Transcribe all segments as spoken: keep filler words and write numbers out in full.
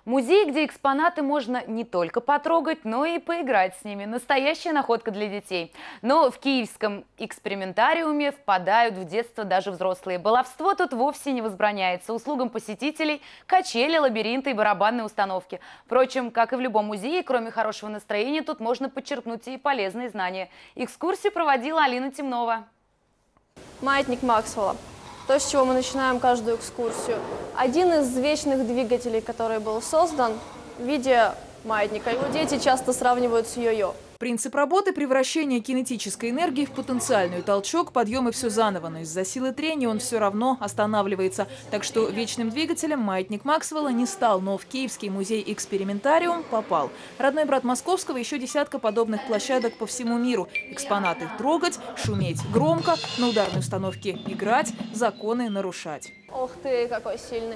Музей, где экспонаты можно не только потрогать, но и поиграть с ними. Настоящая находка для детей. Но в киевском экспериментариуме впадают в детство даже взрослые. Баловство тут вовсе не возбраняется. Услугам посетителей качели, лабиринты и барабанные установки. Впрочем, как и в любом музее, кроме хорошего настроения, тут можно подчеркнуть и полезные знания. Экскурсию проводила Алина Темнова. Маятник Максвелла. То, с чего мы начинаем каждую экскурсию. Один из вечных двигателей, который был создан в виде маятника. Его дети часто сравнивают с йо-йо. Принцип работы – превращение кинетической энергии в потенциальную. Толчок, подъем и все заново. Но из-за силы трения он все равно останавливается. Так что вечным двигателем маятник Максвелла не стал, но в Киевский музей-экспериментариум попал. Родной брат Московского, еще десятка подобных площадок по всему миру. Экспонаты трогать, шуметь громко, на ударной установке играть, законы нарушать. Ох ты, какой сильный.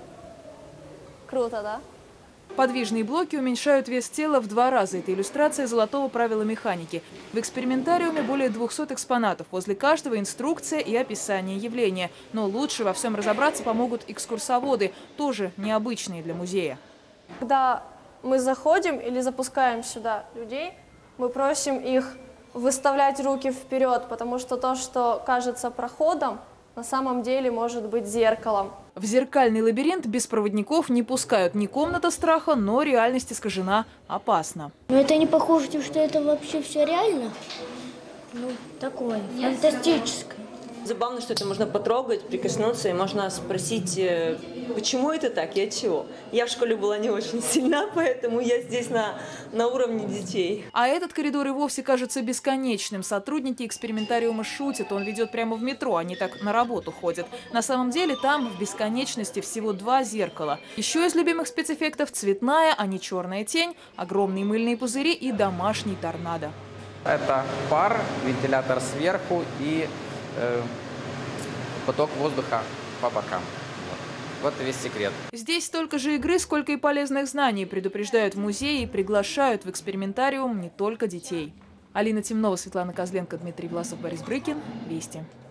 Круто, да? Подвижные блоки уменьшают вес тела в два раза. Это иллюстрация золотого правила механики. В экспериментариуме более двухсот экспонатов. Возле каждого инструкция и описание явления. Но лучше во всем разобраться помогут экскурсоводы, тоже необычные для музея. Когда мы заходим или запускаем сюда людей, мы просим их выставлять руки вперед, потому что то, что кажется проходом, на самом деле может быть зеркалом. В зеркальный лабиринт без проводников не пускают. Не комната страха, но реальность искажена опасно. Но это не похоже, что это вообще все реально. Ну, такое, фантастическое. Забавно, что это можно потрогать, прикоснуться, и можно спросить, почему это так и от чего. Я в школе была не очень сильна, поэтому я здесь на, на уровне детей. А этот коридор и вовсе кажется бесконечным. Сотрудники экспериментариума шутят, он ведет прямо в метро, они так на работу ходят. На самом деле там в бесконечности всего два зеркала. Еще из любимых спецэффектов цветная, а не черная тень, огромные мыльные пузыри и домашний торнадо. Это пар, вентилятор сверху и поток воздуха по бокам. Вот. Вот и весь секрет. Здесь столько же игры, сколько и полезных знаний, предупреждают в музее и приглашают в экспериментариум не только детей. Алина Темнова, Светлана Козленко, Дмитрий Власов, Борис Брыкин. Вести.